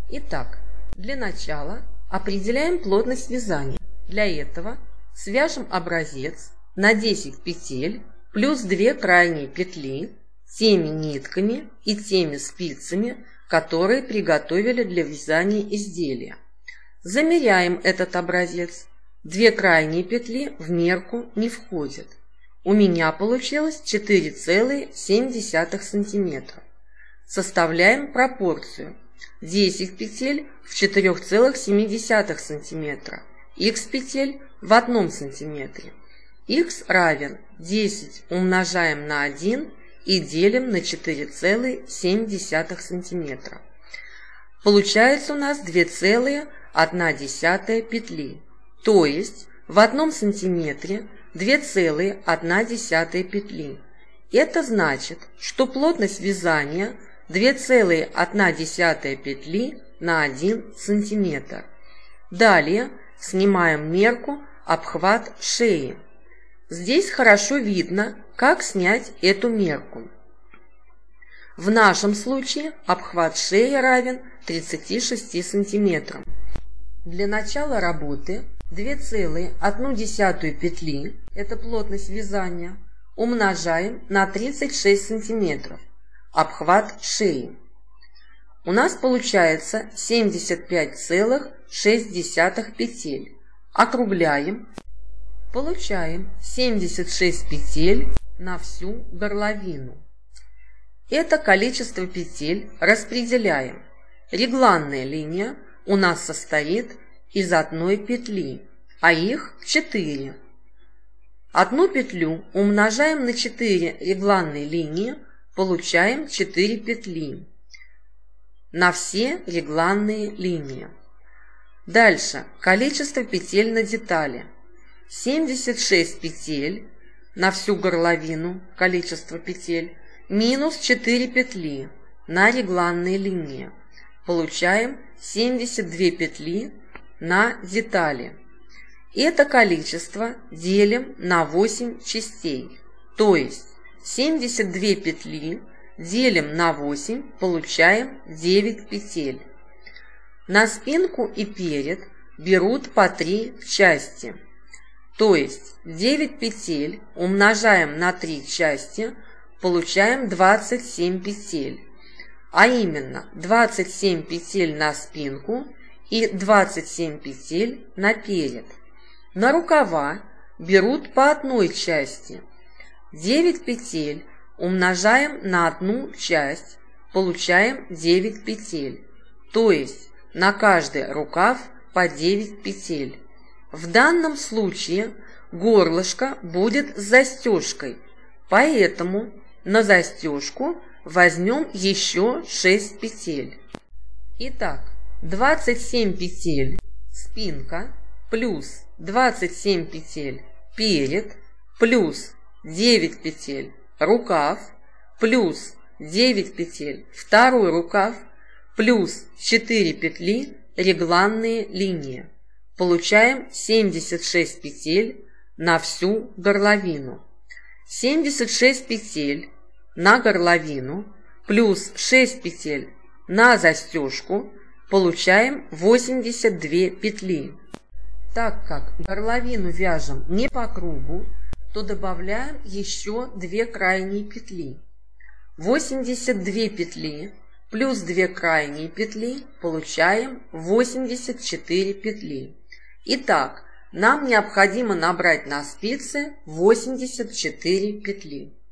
Итак, для начала определяем плотность вязания. Для этого свяжем образец на 10 петель плюс 2 крайние петли теми нитками и теми спицами, которые приготовили для вязания изделия. Замеряем этот образец. 2 крайние петли в мерку не входят. У меня получилось 4,7 см. Составляем пропорцию 10 петель в 4,7 см, х петель в 1 см. Х равен 10 умножаем на 1 и делим на 4,7 см. Получается у нас 2,1 петли, то есть в 1 сантиметре 2,1 петли. Это значит, что плотность вязания 2,1 петли на 1 сантиметр. Далее снимаем мерку обхват шеи. Здесь хорошо видно, как снять эту мерку. В нашем случае обхват шеи равен 36 сантиметрам. Для начала работы 2,1 петли, это плотность вязания, умножаем на 36 сантиметров, обхват шеи. У нас получается 75,6 петель. Округляем. Получаем 76 петель на всю горловину. Это количество петель распределяем. Регланная линия у нас состоит из 1 петли, а их 4. Одну петлю умножаем на 4 регланные линии, получаем 4 петли на все регланные линии. Дальше количество петель на детали. 76 петель на всю горловину, количество петель, минус 4 петли на регланные линии. Получаем 72 петли на детали. Это количество делим на 8 частей, то есть 72 петли делим на 8, получаем 9 петель. На спинку и перед берут по 3 части, то есть 9 петель умножаем на 3 части, получаем 27 петель, а именно 27 петель на спинку и 27 петель на перед. На рукава берут по 1 части. 9 петель умножаем на 1 часть, получаем 9 петель, то есть на каждый рукав по 9 петель. В данном случае горлышко будет с застежкой, поэтому на застежку возьмем еще 6 петель. Итак, 27 петель спинка плюс 27 петель перед плюс 9 петель рукав плюс 9 петель второй рукав плюс 4 петли регланные линии. Получаем 76 петель на всю горловину. 76 петель на горловину плюс 6 петель на застежку, получаем 82 петли. Так как горловину вяжем не по кругу, то добавляем еще 2 крайние петли. 82 петли плюс 2 крайние петли, получаем 84 петли. Итак, нам необходимо набрать на спице 84 петли.